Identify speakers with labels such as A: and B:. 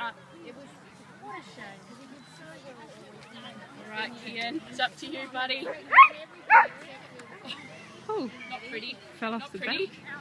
A: but it was what a shame because he did so well. All right, Kian, it's up to you, buddy.
B: Oh,
A: Not pretty.
B: fell off
A: Not
B: the
A: pretty.
B: bank.